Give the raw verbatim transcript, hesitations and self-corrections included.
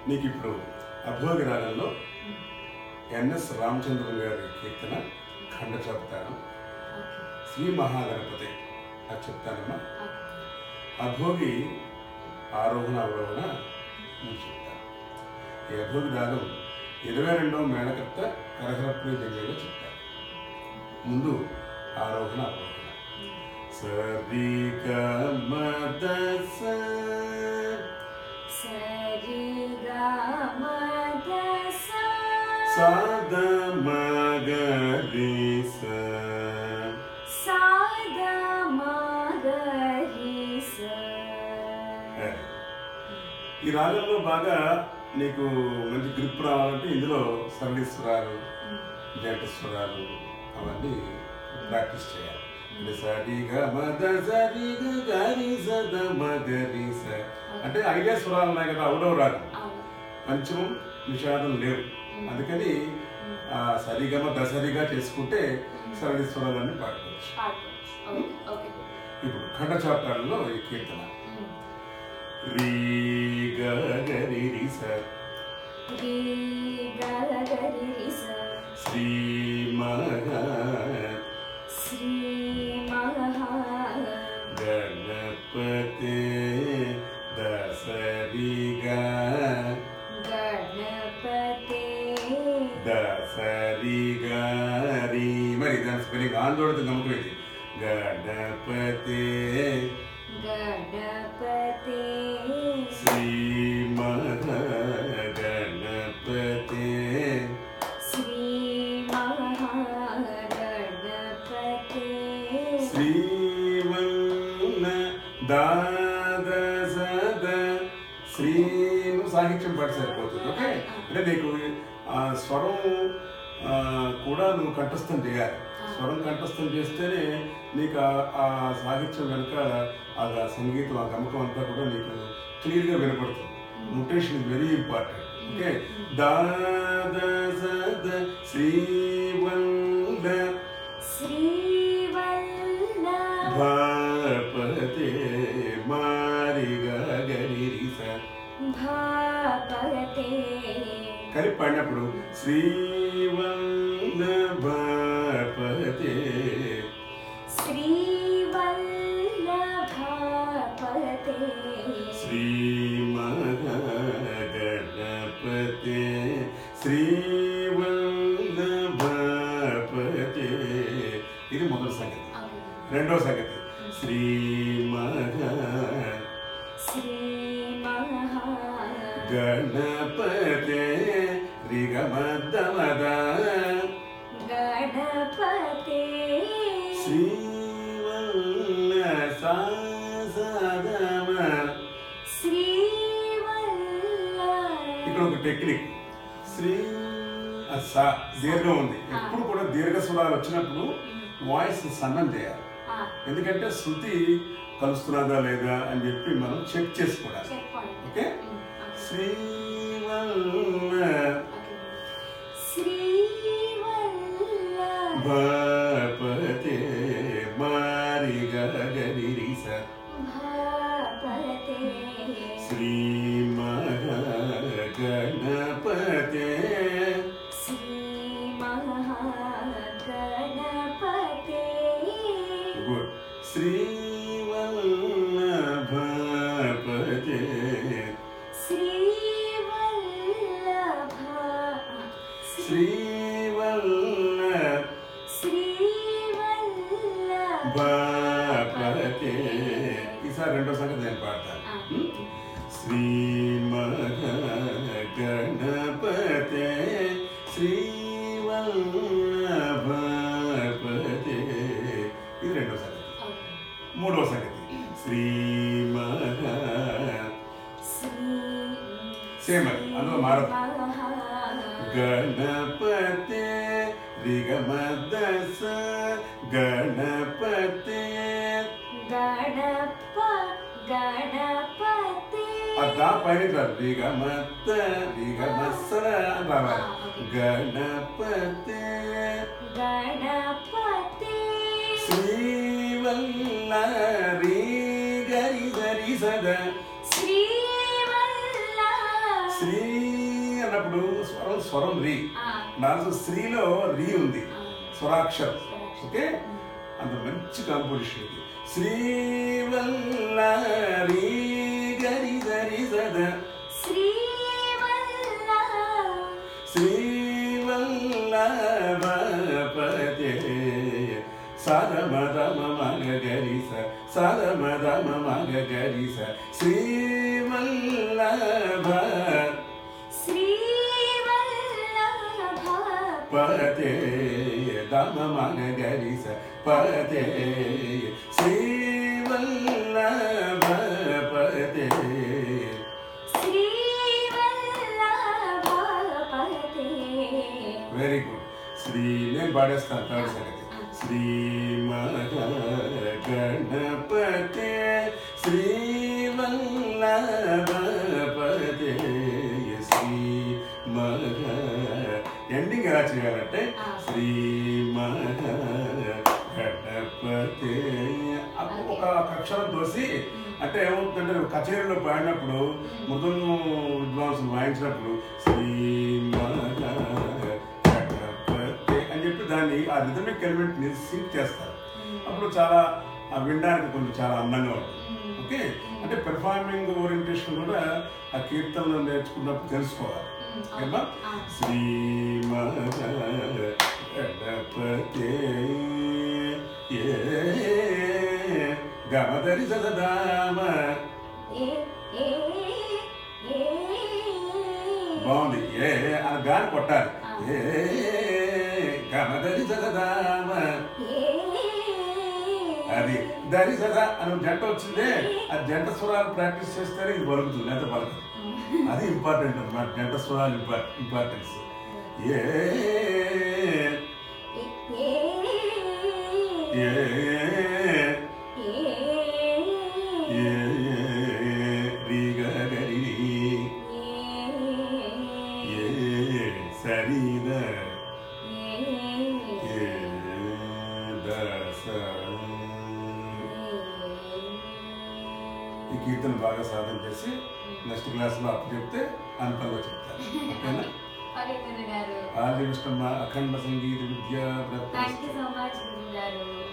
నీకు ఇప్పుడు అభోగి రాగంలో ఎన్ ఎస్ రామచంద్రన్ గారి కీర్తన ఖండ చాపు తాళం శ్రీ మహాగణపతి అది చెప్తానమ్మా. అభోగి ఆరోహణ అవరోహణ నేను చెప్తాను. ఈ అభోగి రాగం ఇరవై రెండవ మేళకర్త కరహరప్రియ జంగలో చెప్తాను. ముందు ఆరోహణ అవరోహణ. సరి గ మ ద స సరి గ మ ద స స ద మ గ రి స స ద మ గ రి స. ఈ రాగంలో బాగా నీకు మంచి గ్రిప్ రావాలంటే ఇందులో సరళి స్వరాలు, జంట స్వరాలు అవన్నీ ప్రాక్టీస్ చేయాలి. అంటే ఐదే స్వరాలు ఉన్నాయి కదా, అవుడవ రాగం, పంచమం నిషాదం లేవు. అందుకని ఆ సరిగమ దసరిగా చేసుకుంటే సరళి స్వరాలన్నీ పాడుకోవచ్చు. ఇప్పుడు ఖండ చాపు తాళంలో ఈ కీర్తన రీ గ గ రి రి స రీ గ గ రి రి స శ్రీ మహా శ్రీ మహా గణపతే దసరి గ గణపతే దసరి గ రి. మరి దాని స్పెల్లింగ్ ఆందోళన గమకమైంది. గణపతే గణపతే శ్రీ మహాగణపతే శ్రీ మహాగణపతే శ్రీవన్న దాద సద శ్రీ. సాహిత్యం పాట సరిపోతుంది. ఓకే, అంటే నీకు ఆ స్వరం కూడా నువ్వు కంఠస్థం చేయాలి. స్వరం కంఠస్థం చేస్తేనే నీకు ఆ సాహిత్యం వెనుక ఆ సంగీతం, ఆ గమకం అంతా కూడా నీకు క్లియర్గా వినపడుతుంది. Notation is very important. Okay, దాద సద శ్రీవల్ల శ్రీవల్ల భాపతే మారిగ గరి స భాపతే కలిపి పాడినప్పుడు శ్రీవల్ల భాపతే శ్రీవల్లభాపతే శ్రీ మహాగణపతే శ్రీవల్లభాపతే. ఇది మొదటి సంగతి. రెండవ సంగతి శ్రీ మహా శ్రీ మహా గణపతే రిగమద్దమద గణపతే శ్రీవల్ల సాసదమ. శ్రీవల్ల. ఇక్కడ ఒక టెక్నిక్. శ్రీ సా దీర్ఘం ఉంది. ఎప్పుడు కూడా దీర్ఘ స్వరాలు వచ్చినప్పుడు వాయిస్ సన్నం చేయాలి. ఎందుకంటే శృతి కలుస్తున్నదా లేదా అని చెప్పి మనం చెక్ చేసుకోవాలి. ఓకే, శ్రీవల్ల శ్రీవల్ల భాపతే మారిగ గరి స భాపతే శ్రీ మహాగణపతే శ్రీ మహాగణపతే. గుడ్. శ్రీవల్లభాపతే శ్రీవల్లభ శ్రీవల్ల శ్రీవల్లభాపతే. ఈసారి రెండో సంగతి నేను పాడతాను. శ్రీ మహాగణపతే శ్రీవల్లభాపతే. ఇది రెండో సంగతి. మూడవ సంగతి శ్రీ మహా సేమ్, అందులో మారదు. గణపతే రిగమదస గణపతే గణప గణపతే. అదా పైన రాదు. రిగమత్త రిగమస్సర అని రావాలి. గణపతే గణపతే శ్రీవల్ల రీ గరి గరి సద శ్రీవల్ల శ్రీ స్వరం రీ, నాలుగు శ్రీలో రీ ఉంది స్వరాక్షరం. ఓకే, అంత మంచి కాంపోజిషన్ ఇది. శ్రీవల్లరీ గరి గరి సద శ్రీవల్లభపతే సదమదమ మగ గరి స సదమదమ మగ గరి స శ్రీవల్లభ పతే దమ మగ గరి స పతే శ్రీవల్లభపతే. Very good. శ్రీ నేను పాడేస్తాను థర్డ్ సంగతి. శ్రీ మహాగణపతే శ్రీవల్లభపతే శ్రీ మహ ఎండింగ్ ఎలా చేయాలంటే శ్రీ మహాగణపతే ఒక అక్షరం దోసి అంటే ఏమవుతుందంటే కచేరీలో పాడినప్పుడు మృదంగం విద్వాంసులు వాయించినప్పుడు శ్రీ మహాగణపతే అని చెప్పి దాన్ని ఆ రిథమిక్ ఎలిమెంట్ ని సింక్ చేస్తారు. అప్పుడు చాలా వినడానికి కొంచెం చాలా అందంగా ఉంటుంది. ఓకే, అంటే పెర్ఫార్మింగ్ ఓరియంటేషన్ కూడా ఆ కీర్తనలు నేర్చుకున్నప్పుడు తెలుసుకోవాలి. ఓకేనా? శ్రీ మహాగణపతే గమదరి సదామ బాగుంది. ఏ అని గాని కొట్టాలి. ఏ గమదరి సదామ అది దరి సదా అని జంట వచ్చిందే, ఆ జంట స్వరాలు ప్రాక్టీస్ చేస్తేనే ఇది పలుకుతుంది, లేకపోతే పలకదు. అది ఇంపార్టెంట్ అన్నమాట, జంట స్వరాలు ఇంపార్టెన్స్. ఏ సరిద ఈ కీర్తన బాగా సాధన చేసి నెక్స్ట్ క్లాస్ లో అప్పు చెప్తే అనుకూలంగా చెప్తాను. ఓకేనా? ఆల్ ది బెస్ట్ అమ్మా. అఖండ సంగీత విద్యా. థ్యాంక్ యూ సో మచ్ గురువు గారు.